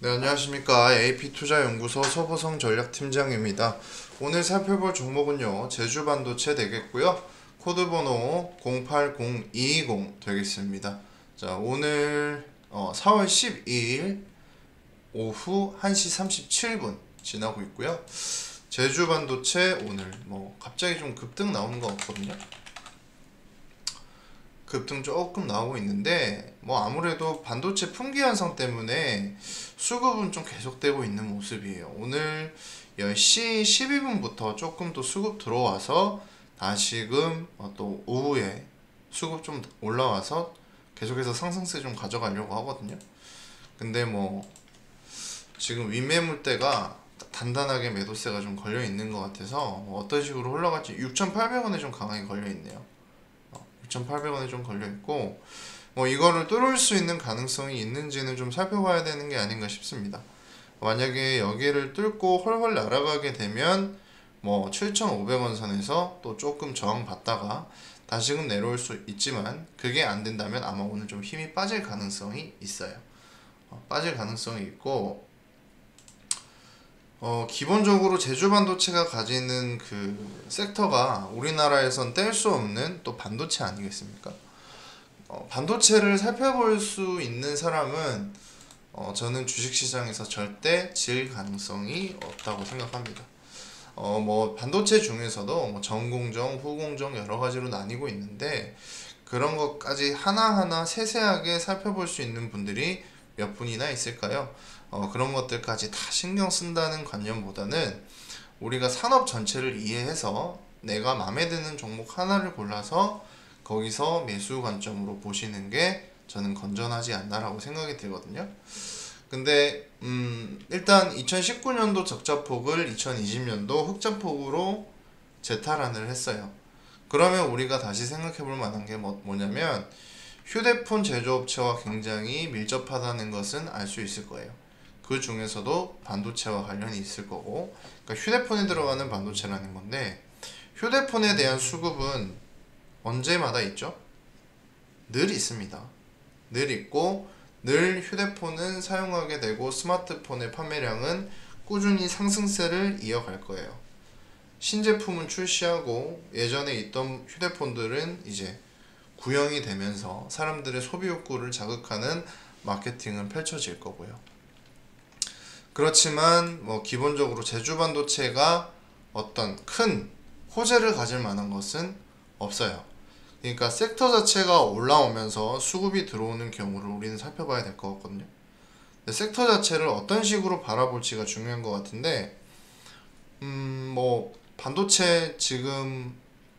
네, 안녕하십니까. AP투자연구소 서보성 전략팀장입니다. 오늘 살펴볼 종목은요, 제주반도체 되겠고요. 코드번호 080220 되겠습니다. 자, 오늘 4월 12일 오후 1시 37분 지나고 있고요. 제주반도체 오늘 갑자기 좀 급등 나오는 것 같거든요. 급등 조금 나오고 있는데 아무래도 반도체 품귀 현상 때문에 수급은 좀 계속되고 있는 모습이에요. 오늘 10시 12분부터 조금 더 수급 들어와서 다시금 또 오후에 수급 좀 올라와서 계속해서 상승세 좀 가져가려고 하거든요. 근데 지금 윗매물대가 단단하게 매도세가 좀 걸려 있는 것 같아서 어떤 식으로 흘러갈지 6,800원에 좀 강하게 걸려 있네요. 6,800원에 좀 걸려있고 이거를 뚫을 수 있는 가능성이 있는지는 좀 살펴봐야 되는 게 아닌가 싶습니다. 만약에 여기를 뚫고 헐헐 날아가게 되면 7,500원 선에서 또 조금 저항받다가 다시금 내려올 수 있지만 그게 안 된다면 아마 오늘 좀 힘이 빠질 가능성이 있어요. 빠질 가능성이 있고 기본적으로 제주반도체가 가지는 그 섹터가 우리나라에선 뗄 수 없는 또 반도체 아니겠습니까? 반도체를 살펴볼 수 있는 사람은 저는 주식시장에서 절대 질 가능성이 없다고 생각합니다. 반도체 중에서도 전공정, 후공정 여러 가지로 나뉘고 있는데 그런 것까지 하나하나 세세하게 살펴볼 수 있는 분들이 몇 분이나 있을까요? 그런 것들까지 다 신경 쓴다는 관념보다는 우리가 산업 전체를 이해해서 내가 마음에 드는 종목 하나를 골라서 거기서 매수 관점으로 보시는 게 저는 건전하지 않나라고 생각이 들거든요. 근데 일단 2019년도 적자폭을 2020년도 흑자폭으로 재탈환을 했어요. 그러면 우리가 다시 생각해 볼 만한 게 뭐냐면 휴대폰 제조업체와 굉장히 밀접하다는 것은 알 수 있을 거예요. 그 중에서도 반도체와 관련이 있을 거고, 그러니까 휴대폰에 들어가는 반도체라는 건데 휴대폰에 대한 수급은 언제마다 있죠? 늘 있습니다. 늘 있고 늘 휴대폰은 사용하게 되고 스마트폰의 판매량은 꾸준히 상승세를 이어갈 거예요. 신제품은 출시하고 예전에 있던 휴대폰들은 이제 구형이 되면서 사람들의 소비 욕구를 자극하는 마케팅은 펼쳐질 거고요. 그렇지만 기본적으로 제주반도체가 어떤 큰 호재를 가질 만한 것은 없어요. 그러니까 섹터 자체가 올라오면서 수급이 들어오는 경우를 우리는 살펴봐야 될 것 같거든요. 근데 섹터 자체를 어떤 식으로 바라볼지가 중요한 것 같은데 반도체 지금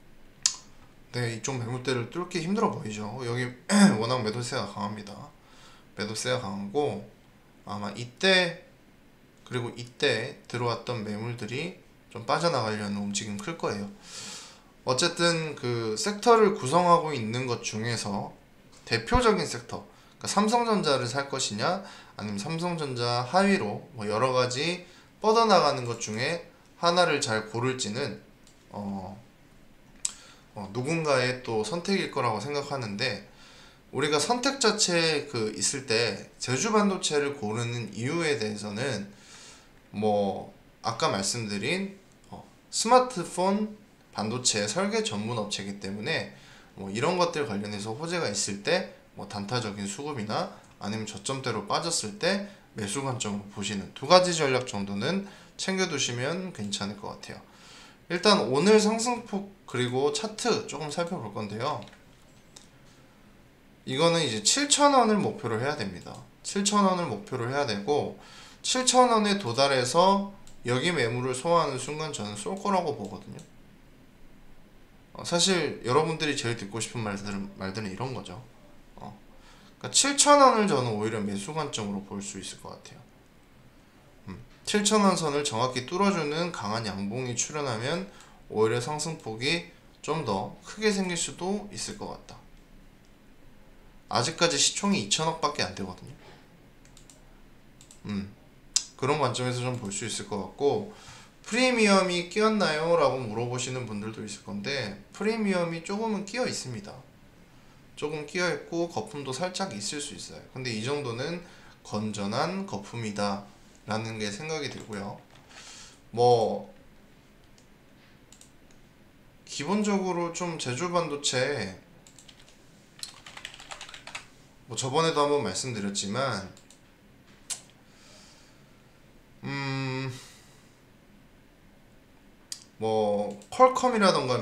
이쪽 매물대를 뚫기 힘들어 보이죠. 여기 워낙 매도세가 강합니다. 매도세가 강하고 아마 이때 그리고 이때 들어왔던 매물들이 좀 빠져나가려는 움직임 클 거예요. 어쨌든 그 섹터를 구성하고 있는 것 중에서 대표적인 섹터, 그러니까 삼성전자를 살 것이냐 아니면 삼성전자 하위로 여러 가지 뻗어나가는 것 중에 하나를 잘 고를지는 누군가의 또 선택일 거라고 생각하는데, 우리가 선택 자체에 있을 때 제주반도체를 고르는 이유에 대해서는 아까 말씀드린 스마트폰 반도체 설계 전문 업체이기 때문에 이런 것들 관련해서 호재가 있을 때 단타적인 수급이나 아니면 저점대로 빠졌을 때 매수 관점으로 보시는 두 가지 전략 정도는 챙겨두시면 괜찮을 것 같아요. 일단 오늘 상승폭 그리고 차트 조금 살펴볼 건데요. 이거는 이제 7,000원을 목표로 해야 됩니다. 7,000원을 목표로 해야 되고 7,000원에 도달해서 여기 매물을 소화하는 순간 저는 쏠 거라고 보거든요. 사실 여러분들이 제일 듣고 싶은 말들은 이런 거죠. 그러니까 7,000원을 저는 오히려 매수 관점으로 볼 수 있을 것 같아요. 7,000원 선을 정확히 뚫어주는 강한 양봉이 출현하면 오히려 상승폭이 좀 더 크게 생길 수도 있을 것 같다. 아직까지 시총이 2천억 밖에 안 되거든요. 그런 관점에서 좀 볼 수 있을 것 같고, 프리미엄이 끼었나요? 라고 물어보시는 분들도 있을 건데 프리미엄이 조금은 끼어 있습니다. 조금 끼어 있고 거품도 살짝 있을 수 있어요. 근데 이 정도는 건전한 거품이다 라는 게 생각이 들고요. 뭐 기본적으로 좀 제조 반도체, 뭐 저번에도 한번 말씀드렸지만 뭐 퀄컴이라던가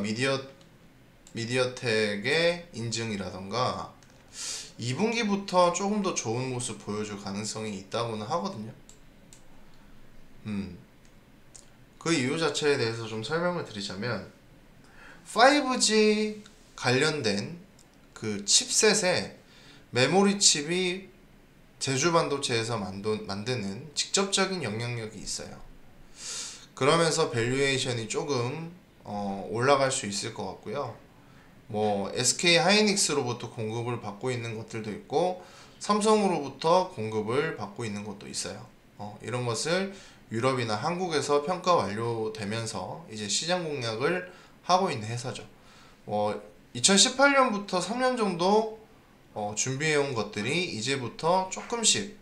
미디어텍의 인증이라던가 2분기부터 조금 더 좋은 모습 보여줄 가능성이 있다고는 하거든요. 그 이유 자체에 대해서 좀 설명을 드리자면 5G 관련된 그 칩셋에 메모리 칩이 제주 반도체에서 만드는 직접적인 영향력이 있어요. 그러면서 밸류에이션이 조금 올라갈 수 있을 것 같고요. 뭐 SK 하이닉스로부터 공급을 받고 있는 것들도 있고 삼성으로부터 공급을 받고 있는 것도 있어요. 이런 것을 유럽이나 한국에서 평가 완료되면서 이제 시장 공략을 하고 있는 회사죠. 2018년부터 3년 정도 준비해온 것들이 이제부터 조금씩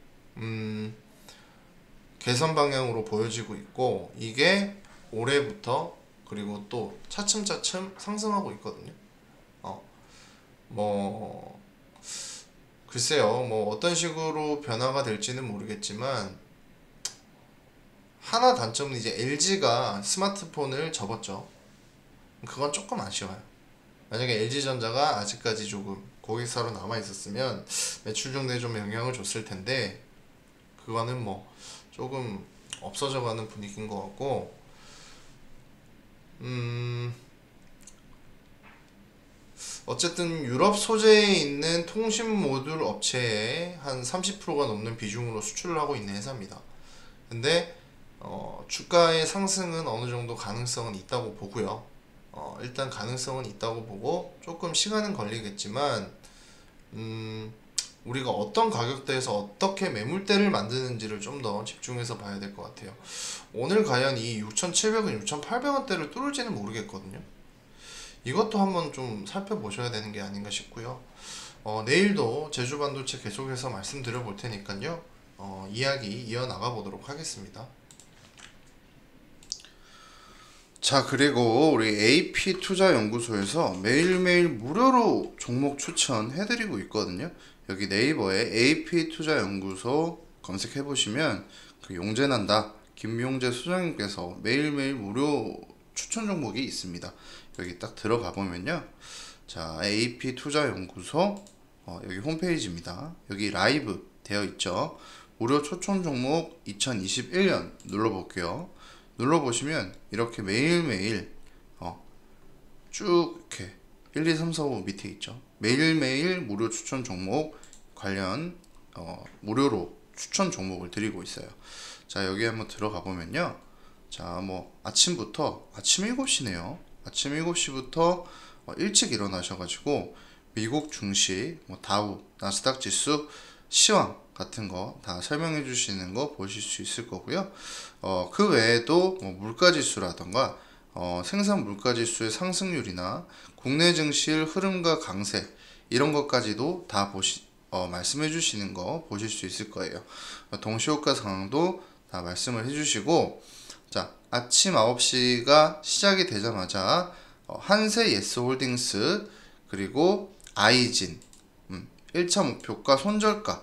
개선 방향으로 보여지고 있고, 이게 올해부터 그리고 또 차츰차츰 상승하고 있거든요. 뭐 글쎄요, 뭐 어떤 식으로 변화가 될지는 모르겠지만 하나 단점은 이제 LG가 스마트폰을 접었죠. 그건 조금 아쉬워요. 만약에 LG전자가 아직까지 조금 고객사로 남아 있었으면 매출 정도에 좀 영향을 줬을 텐데, 그거는 뭐 조금 없어져가는 분위기인 것 같고, 어쨌든 유럽 소재에 있는 통신 모듈 업체의 한 30%가 넘는 비중으로 수출을 하고 있는 회사입니다. 근데 주가의 상승은 어느 정도 가능성은 있다고 보고요. 일단 가능성은 있다고 보고 조금 시간은 걸리겠지만 우리가 어떤 가격대에서 어떻게 매물대를 만드는지를 좀 더 집중해서 봐야 될 것 같아요. 오늘 과연 이 6,700원, 6,800원대를 뚫을지는 모르겠거든요. 이것도 한번 좀 살펴보셔야 되는 게 아닌가 싶고요. 내일도 제주 반도체 계속해서 말씀드려 볼 테니까요. 이야기 이어나가 보도록 하겠습니다. 자, 그리고 우리 AP투자연구소에서 매일매일 무료로 종목 추천해드리고 있거든요. 여기 네이버에 AP투자연구소 검색해보시면 그 용재난다 김용재 소장님께서 매일매일 무료 추천 종목이 있습니다. 여기 딱 들어가 보면요, 자, AP투자연구소 여기 홈페이지입니다. 여기 라이브 되어 있죠. 무료 추천 종목 2021년 눌러볼게요. 눌러보시면 이렇게 매일매일 쭉 이렇게 1, 2, 3, 4, 5 밑에 있죠. 매일매일 무료 추천 종목 관련 무료로 추천 종목을 드리고 있어요. 자, 여기 한번 들어가 보면요, 자, 뭐 아침 7시네요. 아침 7시부터 일찍 일어나셔가지고 미국 증시, 뭐 다우, 나스닥 지수, 시황 같은 거 다 설명해 주시는 거 보실 수 있을 거고요. 그 외에도 뭐 물가지수라던가 생산 물가지수의 상승률이나 국내 증시의 흐름과 강세, 이런 것까지도 다 말씀해 주시는 거 보실 수 있을 거예요. 동시효과 상황도 다 말씀을 해 주시고, 자, 아침 9시가 시작이 되자마자 한세 예스홀딩스 그리고 아이진 1차 목표가 손절가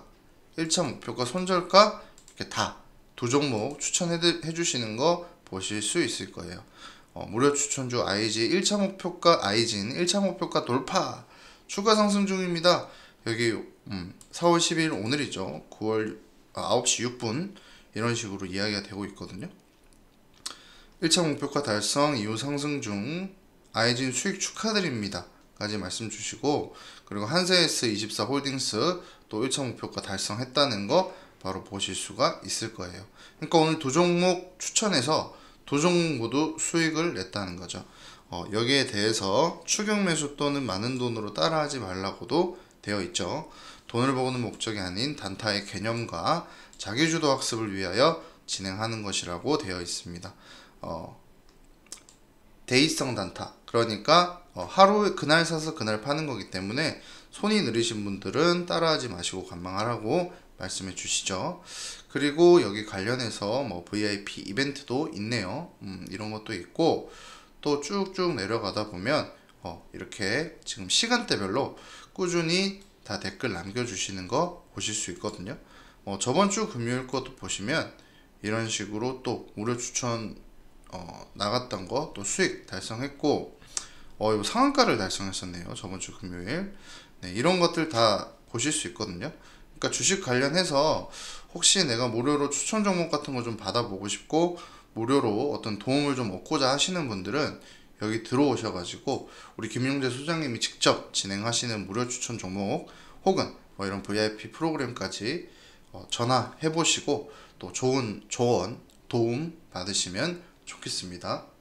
이렇게 다 두 종목 추천해 주시는 거 보실 수 있을 거예요. 무료 추천주 아이진 1차 목표가 돌파, 추가 상승 중입니다. 여기 4월 10일 오늘이죠. 9시 6분 이런 식으로 이야기가 되고 있거든요. 1차 목표가 달성 이후 상승 중, 아이진 수익 축하드립니다 까지 말씀 주시고, 그리고 한세S24 홀딩스 또 1차 목표가 달성했다는 거 바로 보실 수가 있을 거예요. 그러니까 오늘 두 종목 추천해서 두 종목 모두 수익을 냈다는 거죠. 여기에 대해서 추격 매수 또는 많은 돈으로 따라하지 말라고도 되어 있죠. 돈을 버는 목적이 아닌 단타의 개념과 자기주도 학습을 위하여 진행하는 것이라고 되어 있습니다. 데이성 단타, 그러니까 하루에 그날 사서 그날 파는 거기 때문에 손이 느리신 분들은 따라하지 마시고 관망하라고 말씀해 주시죠. 그리고 여기 관련해서 뭐 VIP 이벤트도 있네요. 이런 것도 있고, 또 쭉쭉 내려가다 보면 이렇게 지금 시간대별로 꾸준히 다 댓글 남겨주시는 거 보실 수 있거든요. 저번 주 금요일 것도 보시면 이런 식으로 또 무료 추천 나갔던 거 또 수익 달성했고, 이거 상한가를 달성했었네요. 저번 주 금요일. 네, 이런 것들 다 보실 수 있거든요. 그러니까 주식 관련해서 혹시 내가 무료로 추천 종목 같은 거 좀 받아보고 싶고 무료로 어떤 도움을 좀 얻고자 하시는 분들은 여기 들어오셔가지고 우리 김용재 소장님이 직접 진행하시는 무료 추천 종목 혹은 뭐 이런 VIP 프로그램까지 전화해 보시고 또 좋은 조언, 도움 받으시면 좋겠습니다.